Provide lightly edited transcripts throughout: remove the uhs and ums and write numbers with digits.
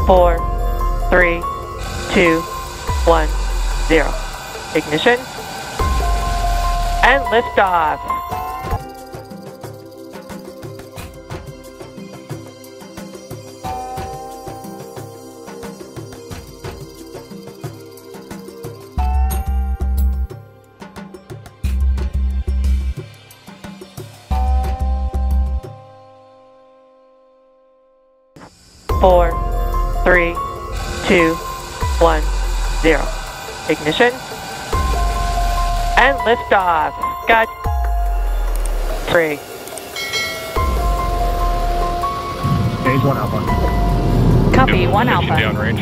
4, 3, 2, 1, 0. Ignition. And liftoff. Four, 3, 2, 1, 0. Ignition. And liftoff. Got 3. Stage 1 Alpha. Copy, 1 Alpha. Downrange.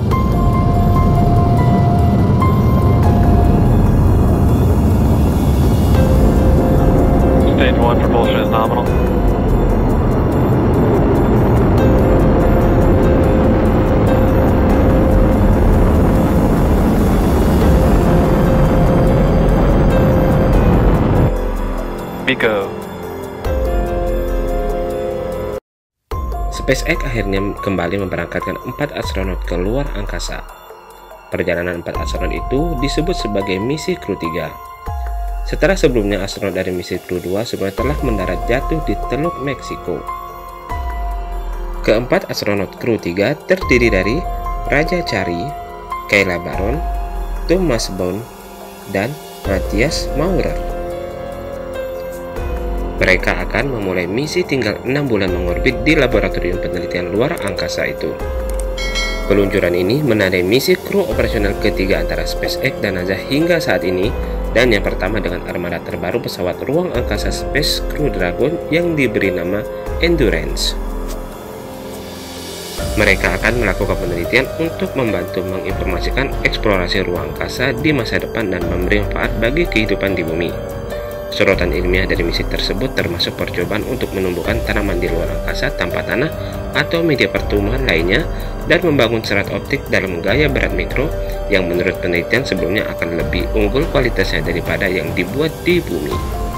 Stage 1 propulsion is nominal. Miko. SpaceX akhirnya kembali memberangkatkan 4 astronot ke luar angkasa. Perjalanan 4 astronot itu disebut sebagai misi Crew 3. Setelah sebelumnya astronot dari misi Crew 2 sebenarnya telah mendarat jatuh di Teluk Meksiko. Keempat astronot Crew 3 terdiri dari Raja Chari, Kayla Baron, Thomas Bond, dan Matthias Maurer. Mereka akan memulai misi tinggal 6 bulan mengorbit di laboratorium penelitian luar angkasa itu. Peluncuran ini menandai misi kru operasional ketiga antara SpaceX dan NASA hingga saat ini, dan yang pertama dengan armada terbaru pesawat ruang angkasa Space Crew Dragon yang diberi nama Endurance. Mereka akan melakukan penelitian untuk membantu menginformasikan eksplorasi ruang angkasa di masa depan dan memberi manfaat bagi kehidupan di bumi. Sorotan ilmiah dari misi tersebut termasuk percobaan untuk menumbuhkan tanaman di luar angkasa tanpa tanah atau media pertumbuhan lainnya, dan membangun serat optik dalam gaya berat mikro yang menurut penelitian sebelumnya akan lebih unggul kualitasnya daripada yang dibuat di bumi.